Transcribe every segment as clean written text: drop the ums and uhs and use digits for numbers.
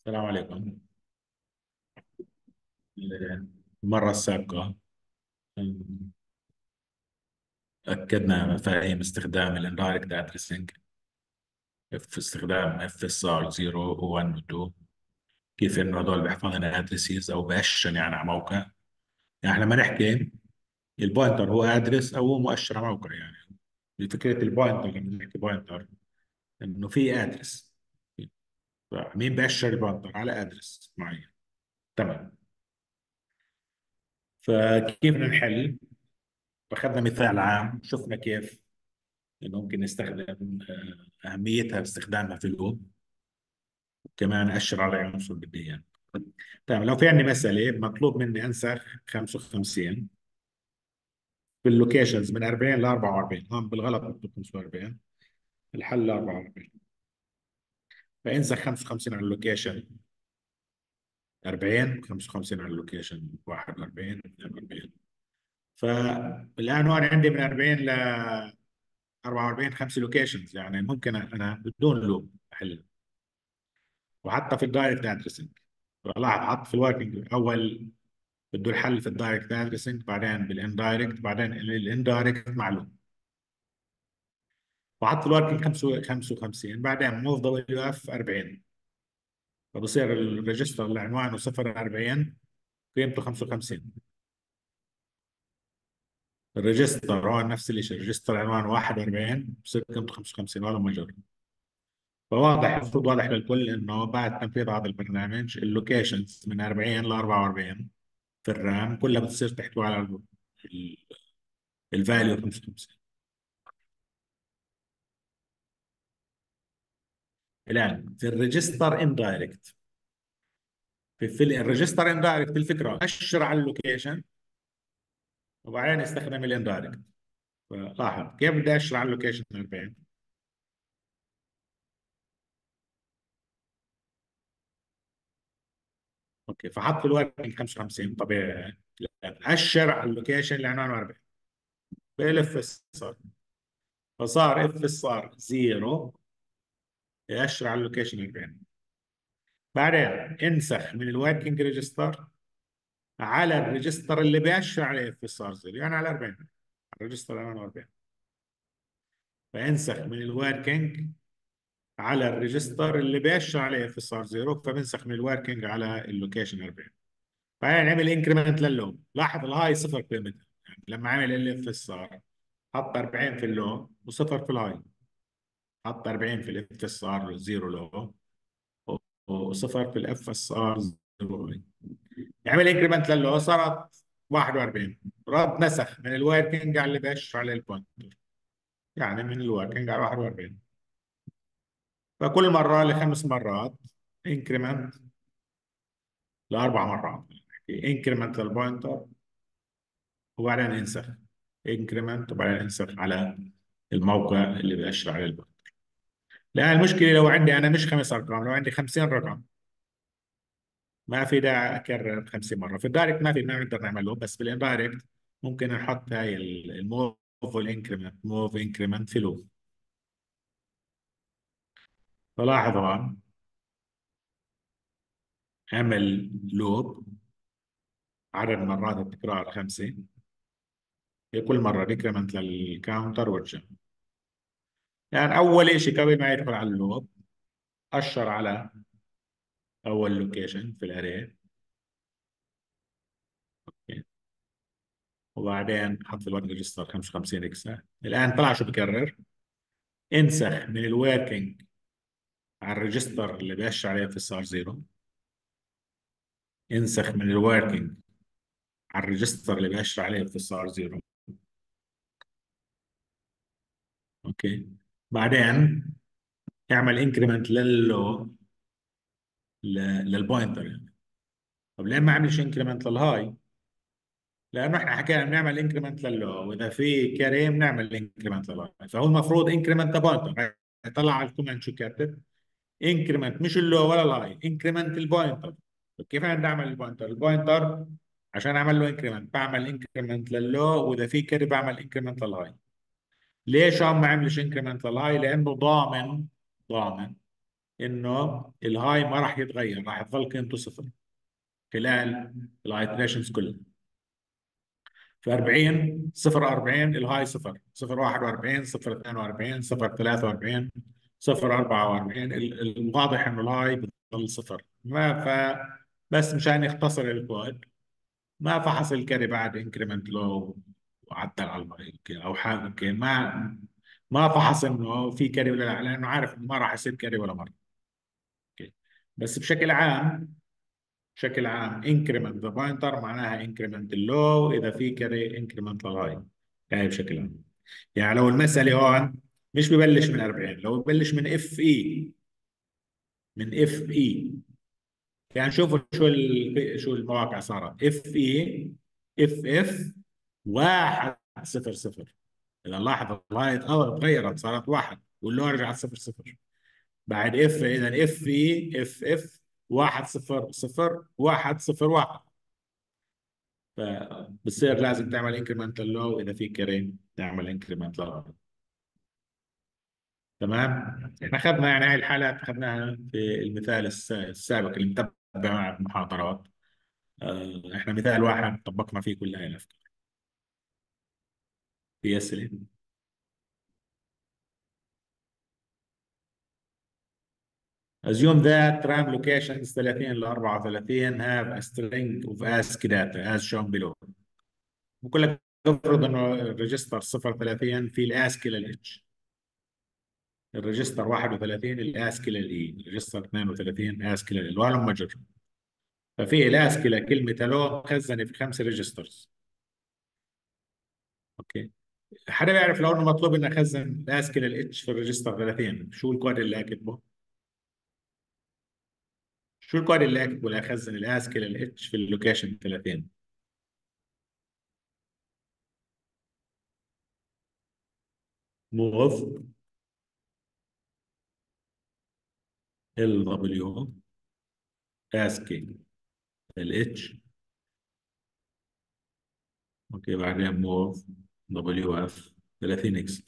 السلام عليكم. المرة السابقة أكدنا مفاهيم استخدام الاندايركت ادريسنج في استخدام اف اس ار 0 و1 و 2. كيف انه هذول بيحفظوا لنا ادريسز او بأشن يعني على موقع. يعني لما نحكي البوينتر هو ادرس او هو مؤشر على موقع يعني. فكرة البوينتر لما نحكي بوينتر انه في ادرس. مين بأشر البوينتر على ادرس معين. تمام. فكيف بدنا نحل؟ أخذنا مثال عام شفنا كيف إنه ممكن نستخدم أهميتها باستخدامها في اللوب. كمان أشر على عنصر بديا. طيب لو في عندي مسألة مطلوب مني أنسخ 55 في اللوكيشنز من 40 ل 44. هون بالغلط مكتوب 45. الحل 44. فانسخ 55 على اللوكيشن 40، 55 على اللوكيشن 41، 42. فالآن هون عندي من 40 ل 44 5 لوكيشنز، يعني ممكن أنا بدون لوب أحل. وحتى في الدايركت ادريسنج لاحظ حط في الوركينج اول بده الحل في الدايركت ادريسنج، بعدين بالاندايركت، بعدين الاندايركت معلوم. وحط في الوركينج 55، بعدين موف دبليو اف 40. فبصير الريجستر اللي عنوانه 040 قيمته 55. الريجستر هو نفس الشيء، الريجستر عنوانه 41 بصير قيمته 55 ولا مجر. فواضح، المفروض واضح للكل انه بعد تنفيذ هذا البرنامج اللوكيشنز من 40 ل 44 في الرام كلها بتصير تحتوي على الفاليو 55. الان في الريجستر اندايركت، في الريجستر اندايركت الفكره اشر على اللوكيشن وبعدين استخدم الاندايركت. لاحظ كيف بدي اشر على اللوكيشن 40. اوكي، فحط في الوركينج 55 طبيعي. اشر على اللوكيشن اللي عنوانه 40 بلف صار، فصار اف صار 0 يأشر على اللوكيشن 40. بعدين انسخ من الوركينج ريجستر على الريجستر اللي بيأشر عليه اف صار 0، يعني على 40، على الريجستر اللي عنوانه 40. فانسخ من الوركينج على الريجستر اللي بيأشر عليه اف صار 0، فبنسخ من الوركينج على اللوكيشن 40. بعدين عمل انكريمنت للو، لاحظ الهاي صفر قيمتها. يعني لما عمل الاف صار حط 40 في اللو وصفر في الهاي، حط 40 في الاف اس ار 0 لو وصفر في الاف اس ار 0 هاي. يعمل انكريمنت للو صارت 41. رد نسخ من الوركينج على اللي بيأشر عليه البوينتر، يعني من الوركينج على 41. فكل مرة لخمس مرات انكريمنت، لاربع مرات انكريمنت للبوينتر وبعدين انسخ، انكريمنت وبعدين انسخ على الموقع اللي بيأشر عليه البوينتر. لان المشكله لو عندي انا مش خمس ارقام، لو عندي 50 رقم ما في داعي اكرر 50 مره. في الدايركت ما نقدر نعمله، بس بالاندايركت ممكن نحط هاي الموف والانكريمنت، موف انكريمنت في لوب. فلاحظ هون عمل لوب عدد مرات التكرار خمسه، في كل مره ديكريمنت للكاونتر وارجع. يعني اول شيء قبل ما يدخل على اللوب اشر على اول لوكيشن في الاري، وبعدين حط في الورك ريجستر 55 اكسا. الان طلع شو بكرر؟ انسخ من الوركينج على الريجستر اللي بيأشر عليه في السار 0، انسخ من الوركينج على الريجستر اللي بيأشر عليه في السار 0. اوكي، بعدين اعمل انكريمنت للبوينتر يعني. طب ليه ما عملش انكريمنت للهاي؟ لانه احنا حكينا بنعمل انكريمنت للو، واذا في كريم نعمل انكريمنت للهاي. فهو المفروض انكريمنت بوينتر. طلع على الكومنت شو كاتب؟ انكريمنت مش اللو ولا الهاي، انكريمنت البوينتر. كيف انا بدي اعمل البوينتر؟ البوينتر عشان اعمل له انكريمنت بعمل انكريمنت للو، واذا في كيري بعمل انكريمنت للهاي. ليش عم ما عملش انكريمنت للهاي؟ لانه ضامن انه الهاي ما راح يتغير، راح يظل قيمته صفر خلال الايتريشنز كلها. في 40 0 40 الهاي صفر، 0 41 0 42 0 43 0 44 الواضح انه الهاي بتضل صفر. ما ف بس مشان يختصر الكود ما فحص الكاري بعد انكريمنت لو وعدل على الهاي او حاجه اوكي، ما فحص انه في كاري ولا لا، لانه عارف انه ما راح يصير كاري ولا مره. اوكي. بس بشكل عام increment the pointer معناها increment اللو اذا في كاري increment للهاي. هاي بشكل عام. يعني لو المسألة هون مش ببلش من 40، لو ببلش من اف اي، من اف اي، يعني شوفوا شو المواقع صارت اف اي، اف واحد صفر صفر. اذا نلاحظ الهاي تغيرت صارت واحد واللو رجعت صفر صفر. بعد اف، اذا اف اي اف واحد صفر صفر واحد صفر واحد. فبصير لازم تعمل انكريمنت للو، اذا في كريم تعمل انكريمنت للو. تمام. احنا اخذنا يعني هاي الحالات اخذناها في المثال السابق اللي متبع مع المحاضرات. احنا مثال واحد طبقنا فيه كل هاي الافكار. في اسئله؟ assume that RAM locations 30 ل 34 have a string of ASCII data as shown below. بقول لك افرض انه الريجستر 030 في الاسكي للاتش، الريجستر 31 الاسكي للاي، الريجستر 32 اسكي لل وهلم مجر. ففي الاسكي لكلمه الو مخزنه في 5 ريجسترز. اوكي. حدا بيعرف لو انه مطلوب اني اخزن الاسكي للاتش في الريجستر 30، شو الكود اللي اكتبه؟ شو الكود اللي اكتبه لاخزن الاسكي للاتش في اللوكيشن 30؟ موف ال دبليو اسكي الاتش. اوكي. بعدين موف دبليو اف 30 اكس.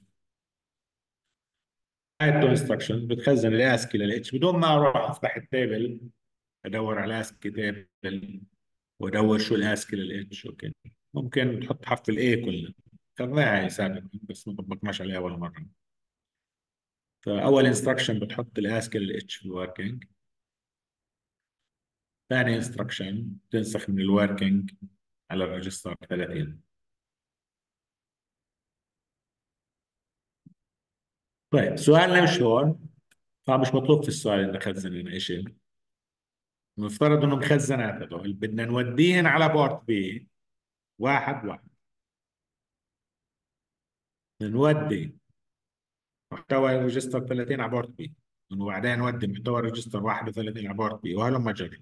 هاي التو انستركشنز بتخزن الاسكي للاتش بدون ما اروح افتح التيبل ادور على اسكي تيبل وادور شو الاسكي للاتش. اوكي. ممكن تحط حرف الاي كله. خذناها هي سابقا بس ما طبقناش عليها ولا مره. فاول انستركشن بتحط الاسكي للاتش في الوركينج. ثاني انستركشن تنسخ من الوركينج على الريجستر 30. طيب سؤالنا مش هون، فمش مطلوب في السؤال انه خزن لنا شيء. نفترض انه مخزنات هذول بدنا نوديهن على بورت بي واحد واحد. نودي محتوى الريجستر 30 على بورت بي، وبعدين نودي محتوى الريجستر 31 على بورت بي وهلم جر.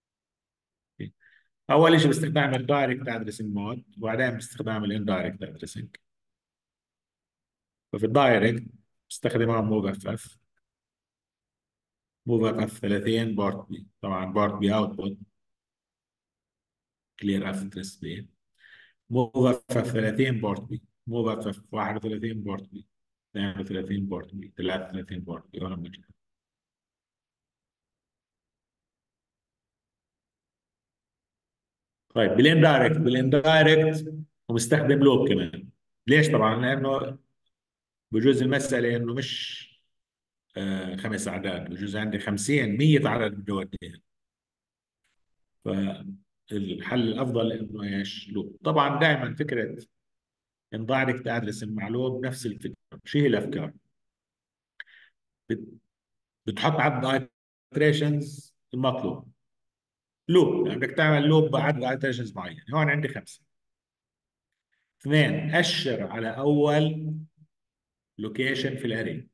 اول شيء باستخدام الدايركت ادريسنج مود، وبعدين باستخدام الاندايركت ادريسنج. ففي الدايركت بستخدم موف اف اف، موف اف اف 30 بورت بي، طبعا بورت بي اوتبوت كلير اف تريس بي. موف اف اف 30 بورت بي، موف اف اف 31 بورت بي، 32 بورت بي، 33 بورت بي وهلم جر. طيب بالاندايركت ومستخدم لوب كمان. ليش؟ طبعا لانه بجوز المساله انه مش 5 اعداد، بجوز عندي 50 100 عدد بدي اوديها. فالحل الافضل انه ايش؟ لوب. طبعا دائما فكره اندايركت ادرس مع لوب نفس الفكره. شو هي الافكار؟ بت- بتحط عدد ايتريشنز المطلوب. لوب يعني بدك تعمل لوب بعدد ايتريشنز معين. هون عندي 5. اثنين، أشر على أول لوكيشن في الأري.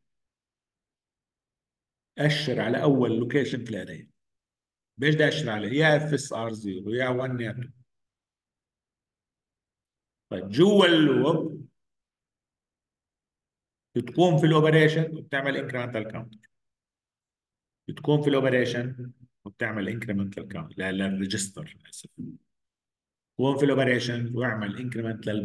أشر على أول لوكيشن في الأري. ليش بدي أشر عليه؟ يا اف اس ار 0 يا 1 يا 2. طيب جوا اللوب بتقوم في الأوبريشن وبتعمل انكريمنتال كاونت. بتقوم في الأوبريشن وبتعمل انكريمنتال كاونت للريجستر آسف. قوم في الأوبريشن واعمل انكريمنت للبوينتر. للبوينتر الكاونتر نعمل له انكريمنت.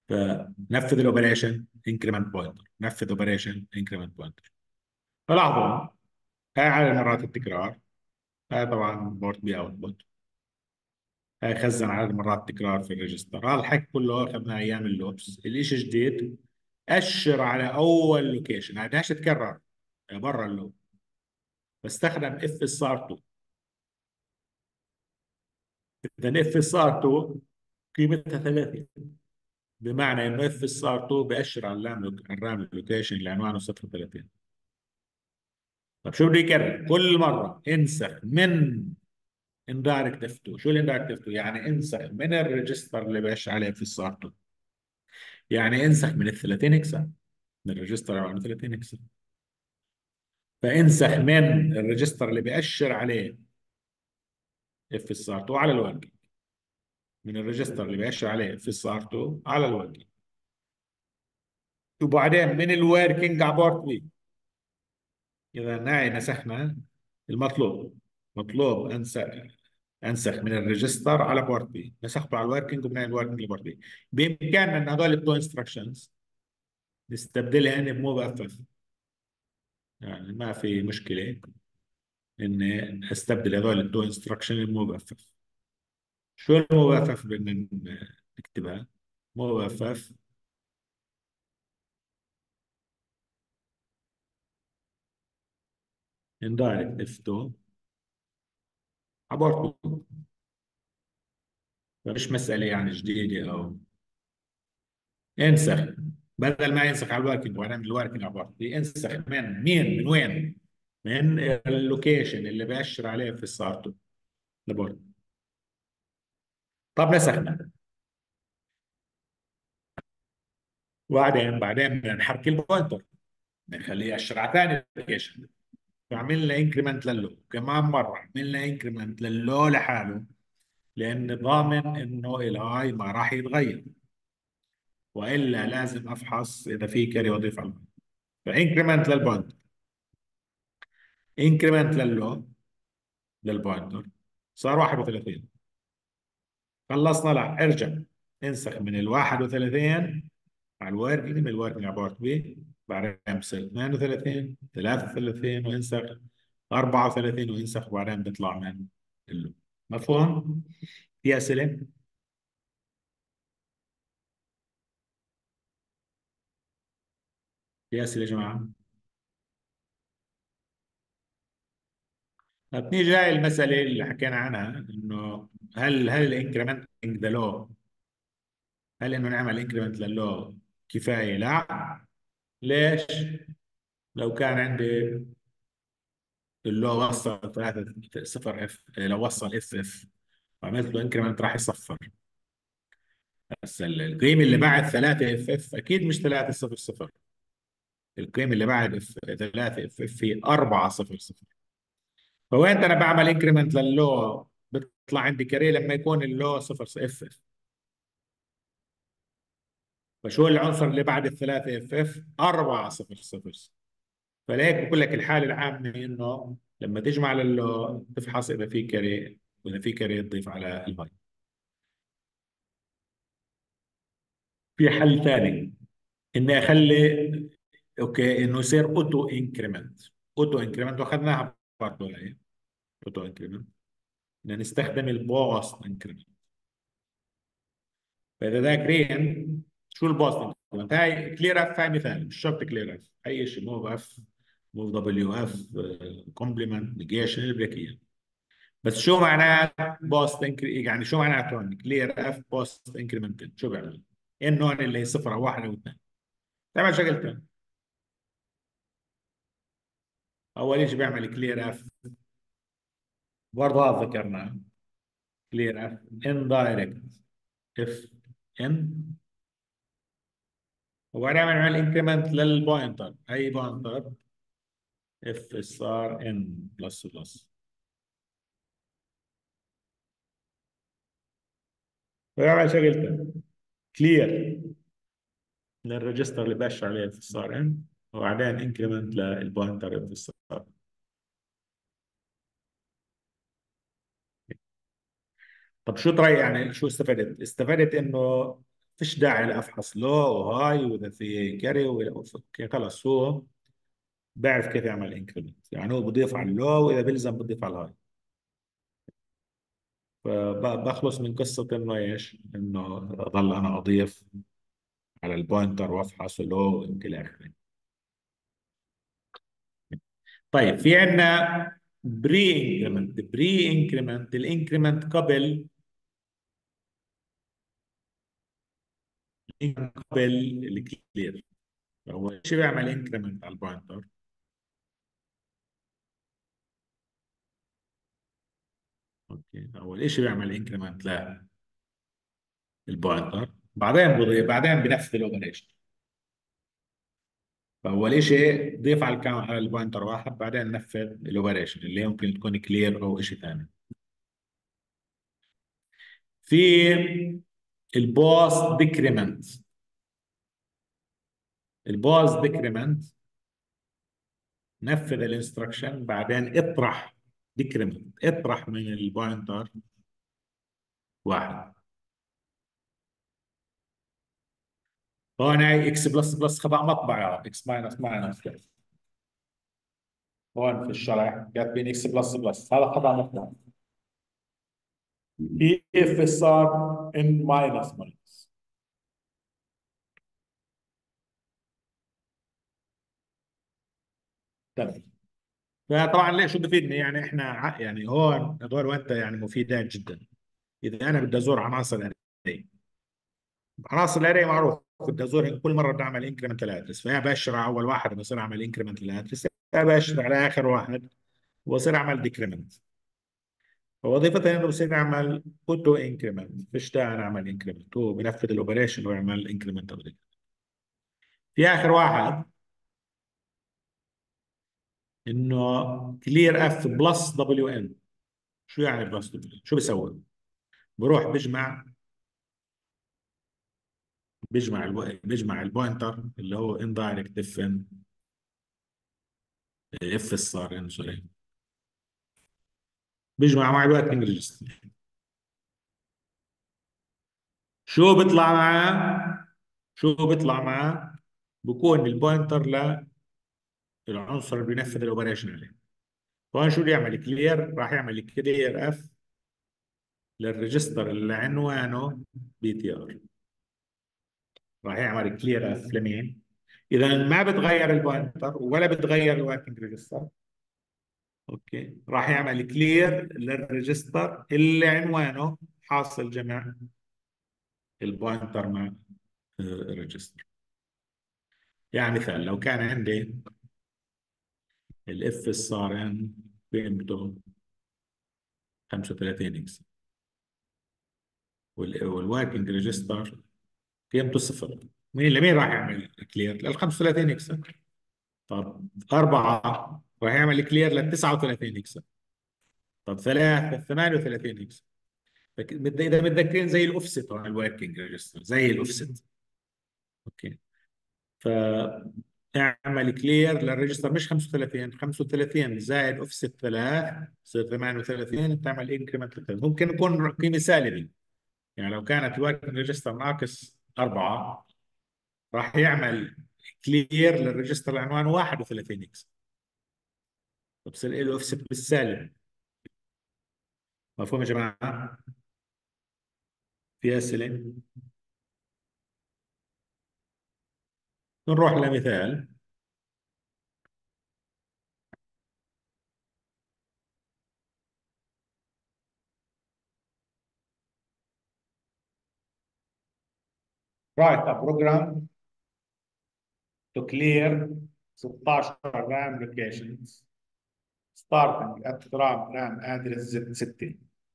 فنفذ الاوبريشن انكريمنت بوينتر، نفذ اوبريشن انكريمنت بوينتر. فلاحظوا هاي عدد مرات التكرار، هاي طبعا بورت بي اوتبوت، هاي خزن عدد مرات التكرار في الريجستر. هذا الحكي كله اخذناه ايام اللوبس. الاشي جديد، اشر على اول لوكيشن، هاي بدهاش تتكرر برا اللوب، بستخدم اف اس ار 2. اذا اف اس ار 2 قيمتها 30، بمعنى انه اف اس ار 2 بأشر على الرام لوكيشن اللي عنوانه 030. طب شو بده يكرر كل مره؟ انسخ من اندايركت اف 2. شو الاندايركت اف 2؟ يعني انسخ من الريجستر اللي بأشر عليه اف اس ار 2، يعني انسخ من ال 30 هكسة، من الريجستر عنوانه 30 هكسة. فانسخ من الريجستر اللي بأشر عليه اف اس ار 2 على الوركينج، من الريجستر اللي بأشر عليه اف اس ار 2 على الوركينج، وبعدين من الوركينج على بورت بي. اذا هاي نسخنا المطلوب. مطلوب انسخ من الريجستر على بورت بي، نسخته على الوركينج ومن الوركينج لبورت بي. بامكاننا ان هذول التو انستركشنز نستبدلها بموف اف اف، يعني ما في مشكله اني استبدل هذول التو انستركشن بموف اف اف. شو الموف اف اف بدنا نكتبها؟ موف اف اف اندايركت اف 2 على بورت بي. مش مساله يعني جديده او انسخ. بدل ما ينسخ على الوركينج وانا من الوركينج على بعض، ينسخ من مين؟ من وين؟ من اللوكيشن اللي بأشر عليه في السارتو لبورد. طب نسخنا، بعدين بدنا نحرك البوينتر، بنخليه يأشر على ثاني لوكيشن. فعملنا انكريمنت للو كمان مره، عملنا انكريمنت للو لحاله، لان ضامن انه الهاي ما راح يتغير، والا لازم افحص اذا في كاري واضيف على البوينتر. فانكريمنت للبوينتر، انكريمنت للو للبوينتر، صار 31. خلصنا، لا ارجع انسخ من ال 31 على الوركينج، من الوركينج على بورت بي، بعدين بصير 32 33 وانسخ 34 وانسخ، وبعدين بيطلع من اللوب. مفهوم؟ في اسئله؟ في اسئله يا جماعه؟ طب نيجي هاي المساله اللي حكينا عنها، انه هل الانكريمنتنج ذا لو، هل انه نعمل انكريمنت للو كفايه؟ لا. ليش؟ لو كان عندي اللي هو وصل 3 0 اف، لو وصل اف اف وعملت له انكريمنت راح يصفر. بس القيم اللي بعد 3 اف اف اكيد مش 3 0 0، القيم اللي بعد 3 اف اف هي 4 0 0. فوين انا بعمل انكريمنت للو بيطلع عندي كاري لما يكون اللو 0 اف اف. فشو العنصر اللي بعد الثلاثة اف اف؟ 4 0 0. فلهيك بقول لك الحالة العامة انه لما تجمع للو تفحص اذا في كاري، واذا في كاري تضيف على الهاي. في حل ثاني، اني اخلي، اوكي، انه يصير اوتو انكريمنت. اوتو انكريمنت واخذناها برضه هي، اوتو انكريمنت، بدنا نستخدم البوست انكريمنت. فاذا ذاكرين شو البوست انكريمنت؟ هاي كلير اف، هاي مثال، مش شرط كلير اف، اي شيء، موف اف، موف دبليو اف، كومبلمنت، نيجيشن، اللي بدك اياه. بس شو معناه بوست يعني شو معناته كلير اف بوست انكريمنت؟ شو بيعمل؟ انه اللي هي صفر او واحد او اثنين، تعمل شغلتين. اول شيء بيعمل كلير اف، برضه هذا ذكرناه، كلير اف اندايركت اف ان، وبعدين بنعمل انكريمنت للبوينتر، اي بوينتر اف اس ار ان بلس بلس. ويعمل شغلتين، كلير للريجستر اللي باشر عليه اف اس ار ان، وبعدين انكريمنت للبوينتر اف اس ار. طب شو يعني شو استفدت؟ استفدت انه فيش داعي لافحص لو وهاي واذا في كاري اوكي خلص هو بيعرف كيف يعمل انكريمنت، يعني هو بضيف على اللو واذا بيلزم بضيف على الهاي. فبخلص من قصة انه ايش، انه اضل انا اضيف على البوينتر وافحص لو الى اخره. طيب في عندنا بري انكريمنت الانكريمنت قبل الكلير. هو ايش بيعمل انكريمنت على البوينتر؟ اوكي، اول شيء بيعمل انكريمنت للبوينتر، بعدين بضيف، بعدين بنفذ الاوبريشن. فاول شيء ضيف على على البوينتر واحد، بعدين نفذ الاوبريشن اللي ممكن تكون كلير او شيء ثاني. في البوست ديكريمنت. البوست ديكريمنت نفذ الانستركشن بعدين اطرح، ديكريمنت اطرح من البوينتر واحد. هون هاي اكس بلس بلس خطأ مطبعة، اكس ماينس ماينس. هون في الشرح كاتبين اكس بلس بلس، هذا خطأ مطبعة. كيف صار ان ماينس ماينس؟ تمام. فطبعا ليش شو بفيدني؟ يعني احنا يعني هون هذول وانت يعني مفيدات جدا. اذا انا بدي ازور عناصر الاري، عناصر الاري معروف بدي ازور كل مره بدي اعمل انكريمنت للادرس، فيا باشر على اول واحد بصير اعمل انكريمنت للادرس، يا باشر على اخر واحد وبصير اعمل ديكريمنت. فوظيفتها انه بصير اعمل اوتو انكريمنت، فيش داعي نعمل انكريمنت، هو بنفذ الاوبريشن ويعمل انكريمنت. في اخر واحد انه كلير اف بلس دبليو ان. شو يعني بلس دبليو ان؟ شو بيسوي؟ بروح بيجمع البوينتر اللي هو اندايركت اف ان، اف اس ار ان سوري، بيجمع مع الوركينج ريجستر. شو بيطلع معاه؟ شو بيطلع معاه؟ بكون البوينتر للعنصر اللي بينفذ الاوبريشن عليه. فهون شو بده يعمل؟ كلير، راح يعمل كلير اف للريجستر اللي عنوانه بي تي ار. راح يعمل كلير اف لمين؟ اذا ما بتغير البوينتر ولا بتغير الوركينج ريجستر، اوكي، راح يعمل كلير للريجستر اللي عنوانه حاصل جمع البوينتر مع الريجستر. يعني مثال لو كان عندي الاف اس ار ان قيمته 35 اكس والوركينج ريجستر قيمته صفر، مين راح يعمل كلير لل 35 اكس؟ طب أربعة راح يعمل كلير لل 39 اكس. طب ثلاثة 38 اكس. اذا متذكرين زي الاوفست على الوركينج ريجستر، زي الاوفست. اوكي. فاعمل كلير للريجستر مش 35، 35 زائد اوفست 3 يصير 38، بتعمل انكريمنت. ممكن يكون قيمه سالبه، يعني لو كانت الوركينج ريجستر ناقص 4 راح يعمل كلير للريجستر العنوان 31 اكس، بصير له اوفست بالسالب. مفهوم يا جماعه؟ في اسئله؟ نروح لمثال. write a program to clear 16 RAM locations starting at RAM address Z60.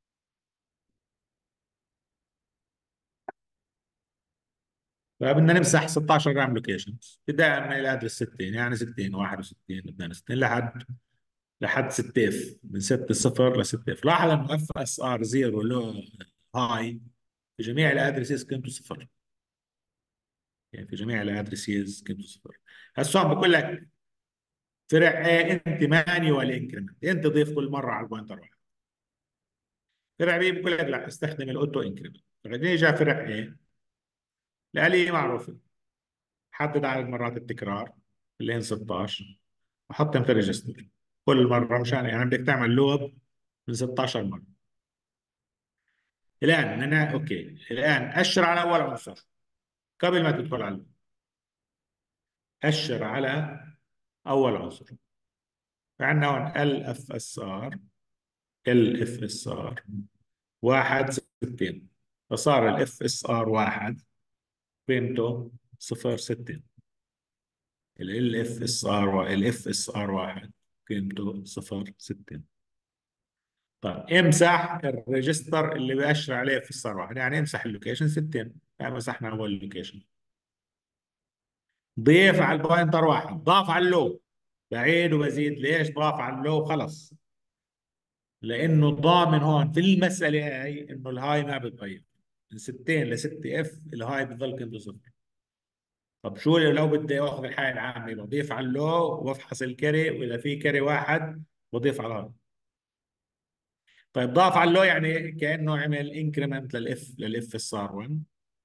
فبدنا نمسح 16 رام لوكيشنز بداية من الادرس 60، يعني 60 61 62 لحد 6 اف، من 6 صفر ل 6 اف. لاحظ انه اف اس ار 0 له هاي في جميع الادرسز قيمته صفر، يعني في جميع الادرسز قيمته صفر. هسه عم بقول لك فرع ايه انت مانيوال انكريمنت، انت ضيف كل مره على البوينتر واحد. فرع بي بقول لك لا استخدم الاوتو انكريمنت. بعدين جاء فرع ايه الآلية معروفة. حدد عدد مرات التكرار اللي هن 16، وحطهم في الريجستر كل مرة، مشان يعني بدك تعمل لوب من 16 مرة. الآن أوكي، الآن أشر على أول عنصر قبل ما تدخل على اللوب. أشر على أول عنصر. فعندنا هون ال اف اس ار، ال اف اس ار واحد 60، فصار الاف اس ار واحد قيمته 0.60. الاف اس ار واحد قيمته 0.60. طيب امسح الريجستر اللي بأشر عليه اف اس ار واحد، يعني امسح اللوكيشن 60. يعني مسحنا اول لوكيشن. ضيف على البوينتر واحد، ضاف على اللو. بعيد وبزيد ليش ضاف على اللو؟ خلص، لانه ضامن هون في المساله هاي انه الهاي ما بتغير. من 60 ل 6 اف الهاي بتضل قيمته صفر. طب شو لو بدي اخذ الحاله العامه؟ بضيف على اللو وافحص الكري، واذا في كري واحد بضيف على الهاي. طيب ضاف على اللو يعني كانه عمل انكريمنت للاف اس ار 1.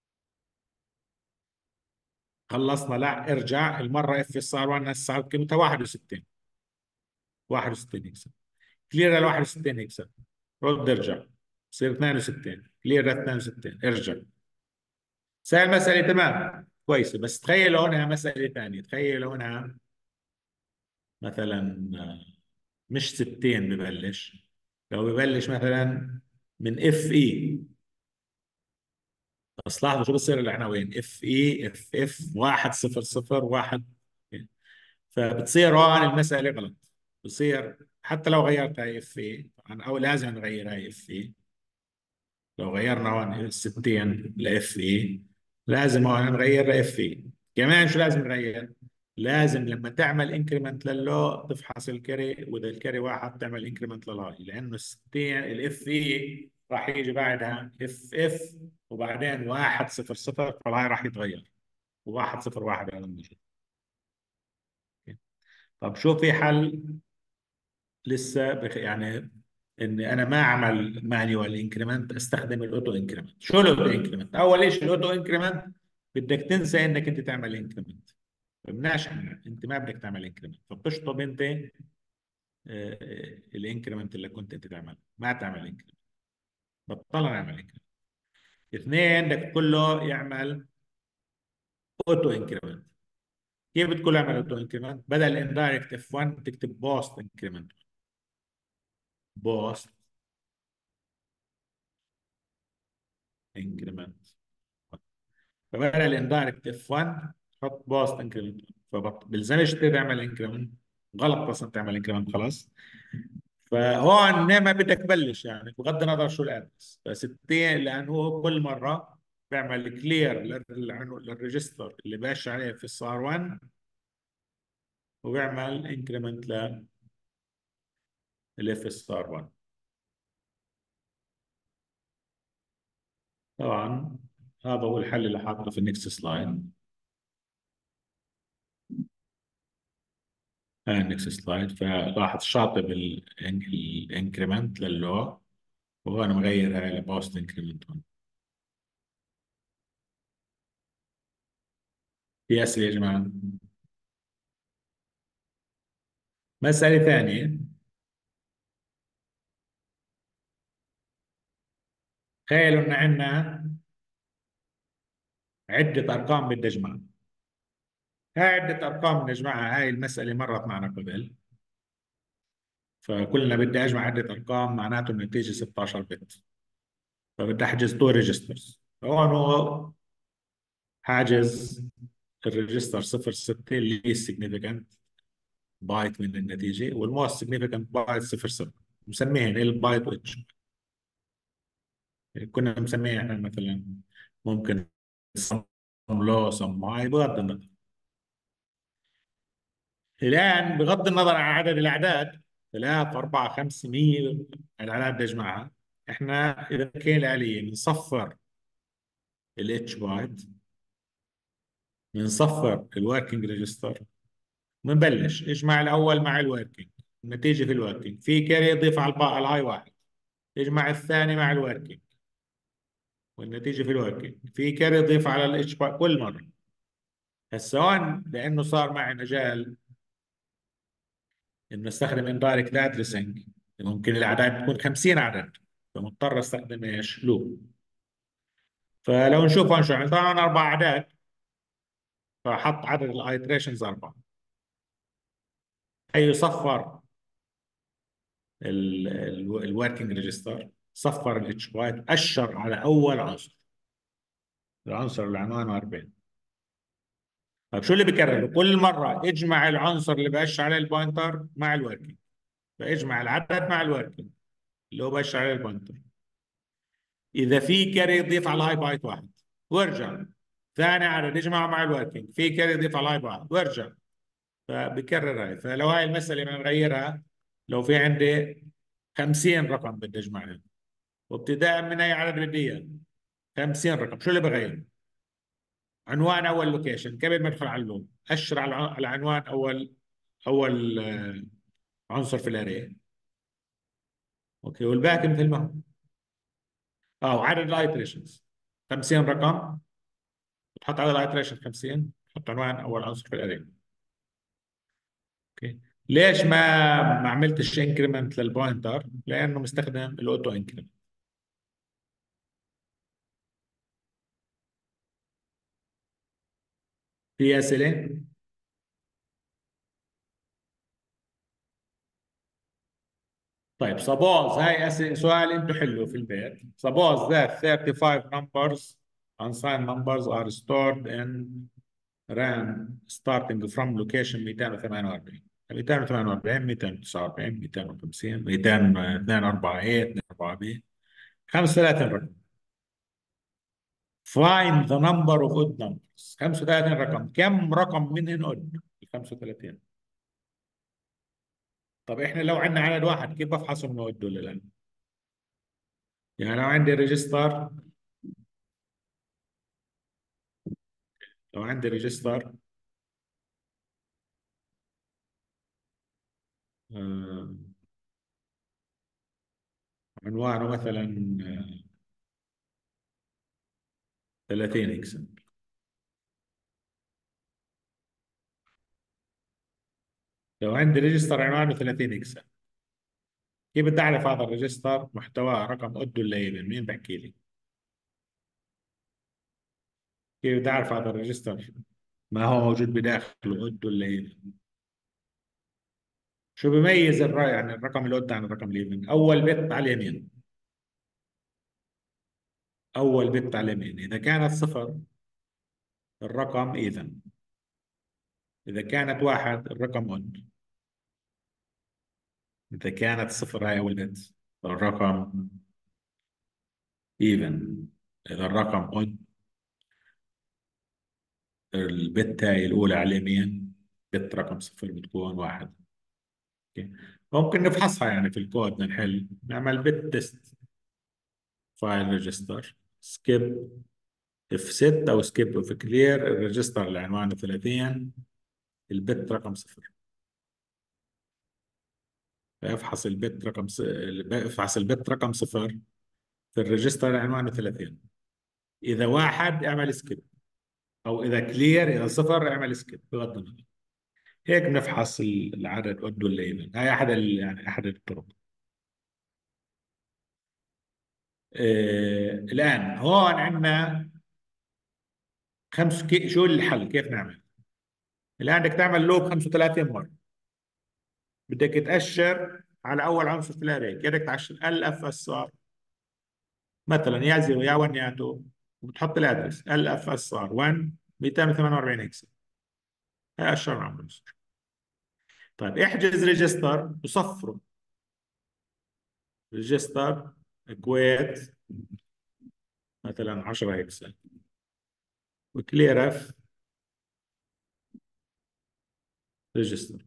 خلصنا. لا ارجع المره اف اس ار 1 هسه قيمتها 61. 61 يكسب كلير ال 61 يكسب. رد ارجع، بصير 62 كلير ل 62 ارجع. سهل المسألة تمام كويسة. بس تخيل هنا مسألة ثانية. تخيل هنا مثلا مش 60 ببلش، لو ببلش مثلا من اف اي. بس لاحظوا شو بصير العناوين اف اي اف اف 1 0 0 1. فبتصير هون المسألة غلط. بصير حتى لو غيرت هاي اف اي طبعا، او لازم نغير هاي اف اي. لو غيرنا هون 60 لاف اي لازم هون نغير لاف اي كمان. شو لازم نغير؟ لازم لما تعمل انكريمنت للو تفحص الكري، واذا الكري واحد تعمل انكريمنت للهاي، لانه ال 60 الاف اي راح يجي بعدها اف اف وبعدين 1 0 0، فالهاي راح يتغير. و1 0 1 هذا الموجود. طب شو في حل؟ لسه يعني اني انا ما اعمل مانيوال انكريمنت، استخدم الاوتو انكريمنت. شو الاوتو انكريمنت؟ اول شيء الاوتو انكريمنت بدك تنسى انك انت تعمل انكريمنت. بدناش احنا، انت ما بدك تعمل انكريمنت، فبتشطب انت الانكريمنت اللي كنت انت تعمل، ما تعمل انكريمنت. بطلنا نعمل انكريمنت. اثنين، بدك تقول له يعمل اوتو انكريمنت. كيف بتقول له يعمل اوتو انكريمنت؟ بدل اندايركت اف 1 تكتب بوست انكريمنت. بوست انكريمنت. فبدل الاندايركت اف 1 تحط بوست انكريمنت. فبلزمش تعمل انكريمنت. غلط اصلا تعمل انكريمنت خلاص. فهون ما بدك تبلش يعني بغض النظر شو الادرس. فستين لانه هو كل مره بيعمل كلير للريجستر اللي باش عليه في الصار 1، وبيعمل انكريمنت للاف اس ار 1. طبعا هذا هو الحل اللي حاطه في النكست سلايد. هاي النكست سلايد. فلاحظ شاطب الانكريمنت للو، وهون مغير هاي لبوست انكريمنت 1. في اسئله يا جماعه؟ مساله ثانيه. تخيلوا ان عندنا عده ارقام بدي اجمعها. هاي عده ارقام نجمعها. هاي المساله مرت معنا قبل. فكلنا بدي اجمع عده ارقام، معناته النتيجه 16 بت. فبدي احجز تو ريجسترز. هون هو حاجز الريجستر 06 اللي هي السيجنيفيكانت بايت من النتيجه، والموست سيجنيفيكانت بايت 00. مسميهن البايت واتش. كنا مسميها احنا مثلا ممكن سم لو سم هاي بغض النظر. الآن بغض النظر عن عدد الأعداد 3 4 5 100 الأعداد بدي أجمعها. إحنا إذا كان الآلية بنصفر الاتش بايت، بنصفر الوركينج ريجستر، بنبلش اجمع الأول مع الوركينج. النتيجة في الوركينج في كاري يضيف على الهاي واحد. اجمع الثاني مع الوركينج. والنتيجه في الوركينج في كاري يضيف على الاتش باي كل مره. هسه هون لانه صار معي مجال انه استخدم اندايركت ادريسنج، ممكن الاعداد تكون 50 عدد، فمضطر استخدم ايش؟ لوب. فلو نشوف هون شو عمل، طبعا اربع اعداد، فحط عدد الايتريشنز اربعه. هي صفر الوركينج ريجستر، صفر الاتش بايت، اشر على اول عنصر، العنصر اللي عنوانه 40. طيب شو اللي بكرره؟ كل مره اجمع العنصر اللي بأشر عليه البوينتر مع الوركينج، فاجمع العدد مع الوركينج اللي هو بأشر عليه البوينتر. اذا في كاري يضيف على الهاي بايت واحد وارجع، ثاني عدد اجمعه مع الوركينج، في كاري يضيف على الهاي بايت وارجع، فبكرر هاي. فلو هاي المساله بدنا نغيرها، لو في عندي 50 رقم بدي اجمعهم، وابتداء من اي عدد بدي اياه 50 رقم، شو اللي بغير؟ عنوان اول لوكيشن قبل ما ادخل على اللون، اشر على عنوان اول عنصر في الاري. اوكي، والباقي مثل ما هو. اه، وعدد الايتريشنز 50 رقم، تحط عدد الايتريشن 50، تحط عنوان اول عنصر في الاري. اوكي. ليش ما عملتش انكريمنت للبوينتر؟ لانه مستخدم الاوتو انكريمنت. في اسئله؟ طيب suppose هاي سؤال انتم حلوه في البيت. suppose that 35 numbers unsigned numbers are stored in RAM starting from location 248. 248 249 250 242 204 ب 35 رقم. Find the number of odd numbers. 35 رقم، كم رقم منهن odd؟ 35. طب احنا لو عندنا عدد واحد كيف بفحص انه odd ولا لا؟ يعني لو عندي ريجستر، لو عندي ريجستر آه، عنوانه مثلا 30 هكسا. لو عندي ريجستر عنوانه 30 هكسا، كيف بدي اعرف هذا الريجستر محتواه رقم اود ولا ايفن؟ مين بحكي لي؟ كيف بدي اعرف هذا الريجستر ما هو موجود بداخله اود ولا ايفن؟ شو بيميز يعني الرقم الاود عن الرقم الايفن؟ اول بت على اليمين، اول بت على اليمين اذا كانت صفر الرقم ايفن، اذا كانت واحد الرقم اود، اذا كانت صفر هاي اول بت الرقم ايفن، اذا الرقم اود البت هاي الأولى على اليمين، بت رقم صفر بتكون واحد. أوكي. ممكن نفحصها يعني في الكود، بدنا نحل نعمل بت تيست فايل ريجستر سكيب اف ست او سكيب اف كلير الريجستر اللي عنوانه 30 البت رقم صفر. افحص البت رقم افحص البت رقم صفر في الريجستر اللي عنوانه 30. اذا واحد اعمل سكيب، او اذا كلير، اذا صفر اعمل سكيب بغض النظر. هيك بنفحص العدد قد ولا ايفن. هاي احد يعني احد الطرق. الآن هون عندنا شو الحل؟ كيف نعمل؟ الآن بدك تعمل لوب 35 مرة، بدك تأشر على أول عنصر في الأري، كيف بدك تأشر؟ ال اف اس ار مثلا، يا 0 يا 1 يا 2، وبتحط الأدرس ال اف اس ار 1 248 هكس. هي أشر عن عنصر. طيب احجز ريجستر وصفره، ريجستر كويت مثلا 10 هكس، وكلير اف ريجستر.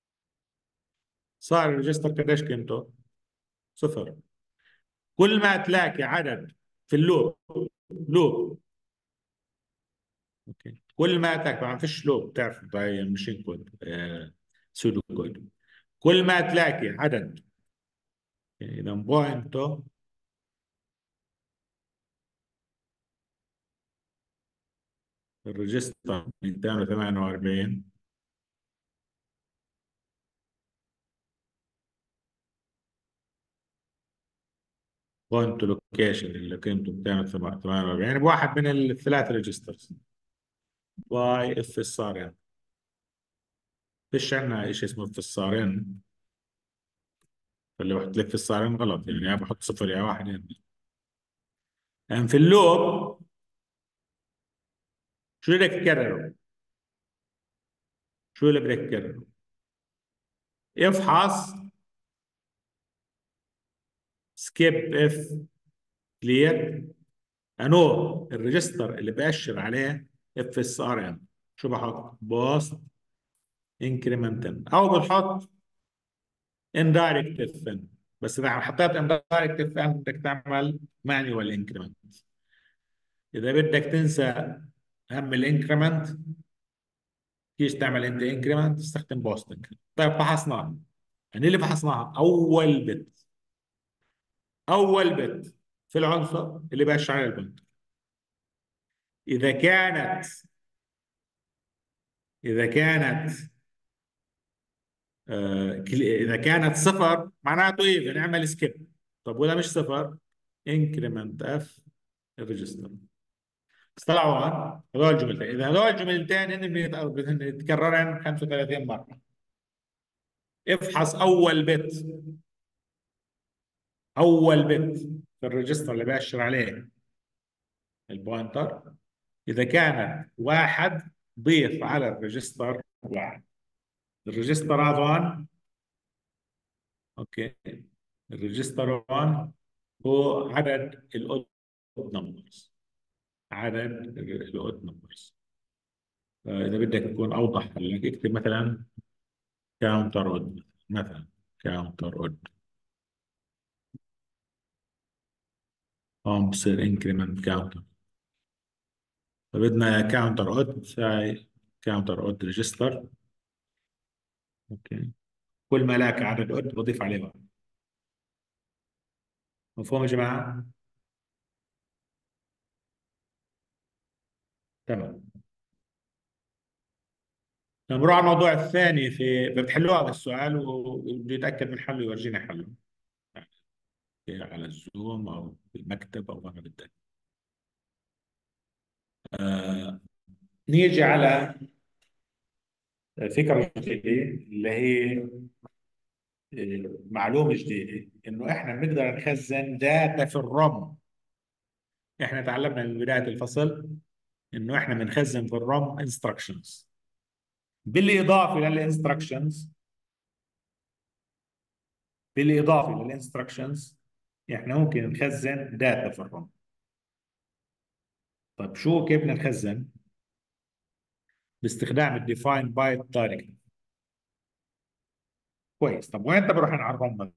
صار الريجستر قديش قيمته؟ صفر. كل ما تلاقي عدد في اللوب، لوب، اوكي، كل ما تلاقي، طبعا فيش لوب تعرف باي ماشين كود سودو كود، كل ما تلاقي عدد اذا بوينته الريجستر 248 بوينت لوكيشن اللي قيمته 248 بواحد من الثلاث ريجسترز واي اف اس ار ان. فيش عندنا شيء اسمه اف اس ار ان، فاللي بحط لك في اس ار ان غلط، يعني يا بحط صفر يا واحد يعني في اللوب شو بدك تكرره؟ شو اللي بدك تكرره؟ افحص سكيب اف كلير انو الريجستر اللي بأشر عليه اف اس ار ام. شو بحط؟ بوست انكريمنتال او بتحط اندايركت اف ان. بس اذا حطيت اندايركت اف ان بدك تعمل مانيوال انكريمنت. اذا بدك تنسى هم الانكريمنت كيف تعمل انت انكريمنت تستخدم بوستنج. طيب فحصناها، يعني اللي فحصناها اول بت في العنصر اللي بأشر عليه البنت. اذا كانت اذا كانت اذا كانت صفر معناته ايه بنعمل سكيب. طب ولا مش صفر انكريمنت اف الريجستر. بس طلعوا هذول الجملتين. اذا هذول الجملتين هن بيتكررن 35 مره. افحص اول بت في الريجستر اللي بيأشر عليه البوينتر. اذا كانت واحد ضيف على الريجستر واحد. الريجستر هذا اوكي. الريجستر 1 هو عدد الاود نمبرز. عدد الاود نمبرز. اذا بدك تكون اوضح لك اكتب مثلا كاونتر اود، مثلا كاونتر اود. هون بصير انكريمنت كاونتر. فبدنا كاونتر اود، هاي كاونتر اود ريجستر. اوكي. كل ما لاقي عدد اود بضيف عليه واحد. مفهوم يا جماعه؟ تمام. نمر على الموضوع الثاني. بتحلوا هذا السؤال وبده يتاكد من حله يورجيني حله على الزوم او في المكتب او ما بدك. آه نيجي على فكره جديده اللي هي معلومه جديده انه احنا بنقدر نخزن داتا في الرم. احنا تعلمنا من بدايه الفصل انه احنا بنخزن في الرم انستركشنز. بالاضافه للانستركشنز بالاضافه للانستركشنز احنا ممكن نخزن داتا في الرم. طيب شو كيف بدنا نخزن؟ باستخدام الديفاين بايت دايركت. كويس. طب وين بروح على الرم؟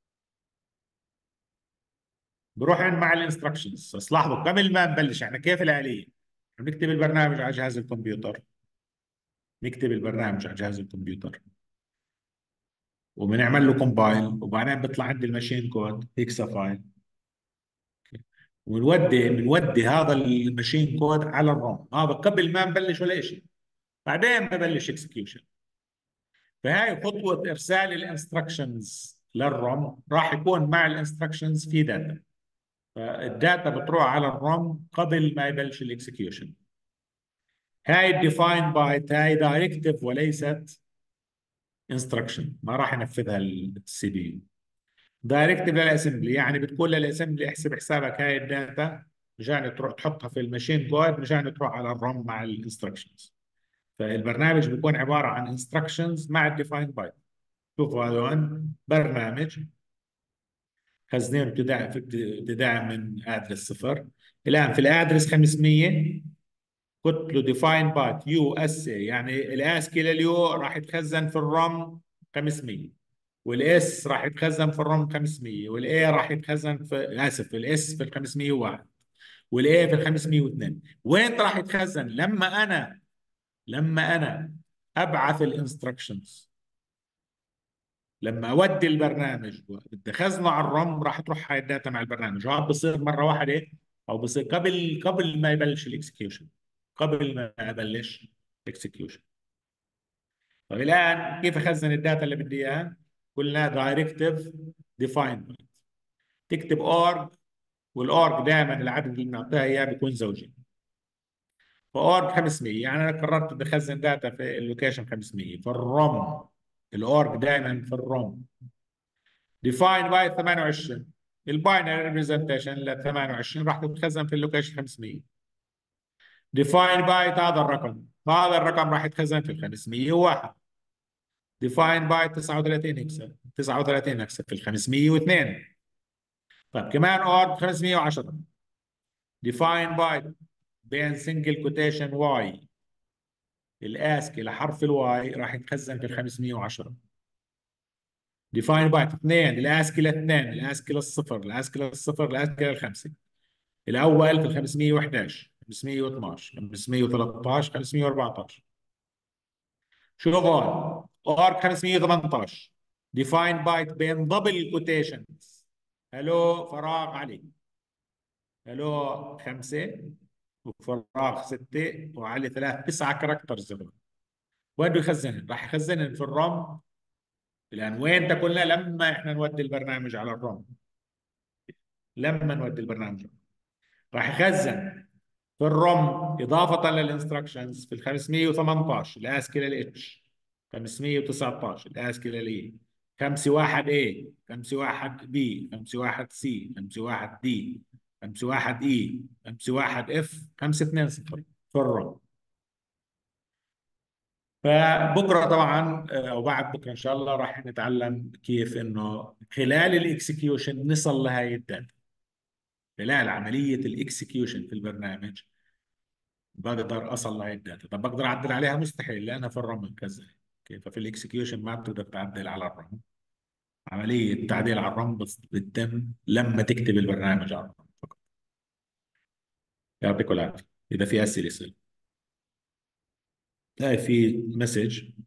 بروح مع الانستركشنز. بس لاحظوا قبل ما نبلش احنا كيف الآلية؟ بنكتب البرنامج على جهاز الكمبيوتر. نكتب البرنامج على جهاز الكمبيوتر وبنعمل له كومبايل، وبعدين بيطلع عندي الماشين كود هيكسا فايل. بنودي هذا الماشين كود على الروم. هذا قبل ما نبلش ولا شيء. بعدين ببلش اكسكيوشن. فهاي خطوة ارسال الانستركشنز للروم راح يكون مع الانستركشنز في داتا. فالداتا بتروح على الروم قبل ما يبلش الاكسكيوشن. هاي الديفاين بايت هاي دايركتيف وليست انستركشن، ما راح ينفذها السي بي يو. دايركتيف للاسمبلي، يعني بتقول للاسمبلي احسب حسابك هاي الداتا مشان تروح تحطها في الماشين كود مشان تروح على الروم مع الانستركشنز. فالبرنامج بيكون عباره عن انستركشنز مع الديفاين بايت. شوفوا هذول برنامج خزنين ابتداء من ادرس صفر. الان في الادرس 500 قلت له ديفاين باث يو اس اي، يعني الاسكي لليو راح يتخزن في الرم 500، والاس راح يتخزن في الرم 500، والاي راح يتخزن في الاس في ال 501، والاي في ال 502. وين راح يتخزن لما انا ابعث الانستركشنز؟ لما اودي البرنامج بدي اخزنه على الرم راح تروح هاي الداتا مع البرنامج. وهذا بصير مره واحده او بصير قبل ما يبلش الاكسكيوشن، قبل ما ابلش اكسكيوشن. طيب الان كيف اخزن الداتا اللي بدي اياها؟ قلنا دايركتيف ديفاين، تكتب اورج، والاورج دائما العدد اللي بنعطيها اياه بيكون زوجي. فاورج 500، يعني انا قررت بدي اخزن داتا في اللوكيشن 500 فالروم، الاورج دائما في الروم. ديفاين باي 28، الباينري ريبريزنتيشن ل 28 راح تتخزن في اللوكيشن 500. ديفاين باي هذا الرقم، هذا الرقم راح يتخزن في ال 501. ديفاين باي 39 هكسة، 39 هكسة في ال 502. طيب كمان اور 510. ديفاين باي بين سنجل كوتيشن واي، الاسكي لحرف الواي راح يتخزن في ال 510. ديفاين باي 2، الاسكي لاثنين، الاسكي للصفر، الاسكي للصفر، الاسكي للخمسه. الاول في ال 511، 512، 513، 514. شوف هون ار 518. ديفاين بايت بين دبل كوتيشنز، هلو فراغ علي، هلو خمسة وفراغ ستة وعلي ثلاث، 9 كاركترز هذول. وين بده يخزنهم؟ راح يخزنهم في الرام. الآن وين تقولنا لما احنا نودي البرنامج على الرام؟ لما نودي البرنامج راح يخزن في الروم إضافة للإنستركشنز في ال 518 الاسكي للاتش، 519 الاسكي للاي، 51 A، 51 B، 51 C، 51 D، 51 E، 51 F، 520 في الروم. فبكره طبعا او بعد بكره ان شاء الله راح نتعلم كيف انه خلال الاكسكيوشن نصل لهي الداتا. خلال عمليه الاكسكيوشن في البرنامج بقدر اصل لهي الداتا. طب بقدر اعدل عليها؟ مستحيل لانها في الرام مكزه. كيف في الاكسكيوشن ما بتقدر تعدل على الرام. عمليه التعديل على الرام بتتم لما تكتب البرنامج على الرام فقط. يعطيكم العافيه. اذا في اسئله يصير. هاي في مسج